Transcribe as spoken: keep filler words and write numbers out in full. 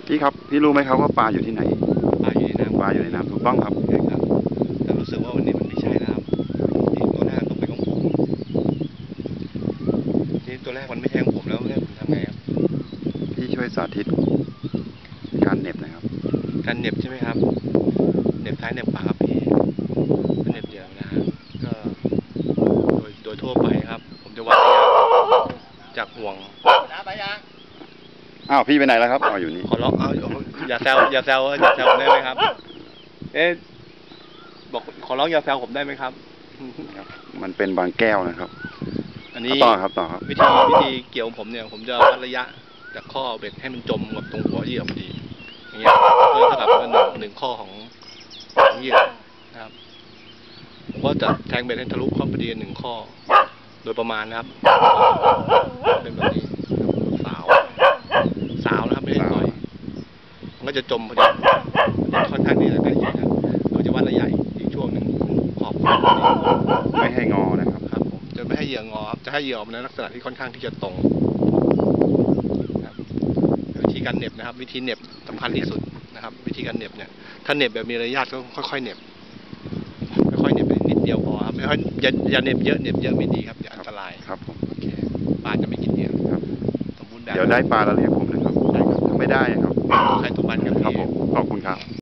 พี่ครับพี่รู้ไหมครับว่าปลาอยู่ที่ไหนปลาอยู่ในน้ำปลาอยู่ในน้ำถูกต้องครับใช่ครับแต่รู้สึกว่าวันนี้มันไม่ใช่นะครับที่ตัวแรกต้องเป็นของผมที่ตัวแรกมันไม่ใช่ของผมแล้วเนี่ยผมทำไงครับพี่ช่วยสาธิตการเหน็บนะครับการเหน็บใช่ไหมครับเหน็บท้ายเหน็บปากครับพี่เหน็บเหยื่อนะฮะก็โดยโดยทั่วไปครับผมจะวัดระยะจากห่วงอ้าวพี่ไปไหนแล้วครับอ๋ออยู่นี่ขอร้องเอาอย่าแซวอย่าแซวอย่าแซวผมได้ไหมครับเอ๊ะบอกขอร้องอย่าแซวผมได้ไหมครับมันเป็นบางแก้วนะครับอันนี้ต่อครับต่อครับวิธีวิธีเกี่ยวของผมเนี่ยผมจะวัดระยะจากข้อเบ็ดให้มันจมกับตรงหัวเหยื่อพอดีอย่างเงี้ยเพื่อเท่ากับหนึ่งหนึ่งข้อของของเหยื่อนะครับผมก็จะแทงเบ็ดให้ทะลุเข้าพอดีหนึ่งข้อโดยประมาณนะครับเป็นแบบนี้สาวสาวนะครับไม่ได้ต่อยมันก็จะจมพอดีค่อนข้างที่จะใกล้เคียงกันเราจะวัดระยะอีกช่วงหนึ่งขอบไม่ให้งอนะครับครับผมจะไม่ให้เหยื่องอครับจะให้เหยื่อออกในลักษณะที่ค่อนข้างที่จะตรงวิธีการเหน็บนะครับวิธีเหน็บสำคัญที่สุดนะครับวิธีการเหน็บเนี่ยถ้าเหน็บแบบมีระยะก็ค่อยๆเหน็บค่อยๆเหน็บนิดเดียวพอครับไม่ค่อยอย่าอย่าเหน็บเยอะเหน็บเยอะไม่ดีครับอย่าอันตรายครับผมโอเคปลาจะไม่กินเหยื่อครับสมบูรณ์แบบเดี๋ยวได้ปลาแล้วเรียกผมนะครับได้ครับถ้าไม่ได้ครับใครตัวมันกับครับพี่ผมขอบคุณครับ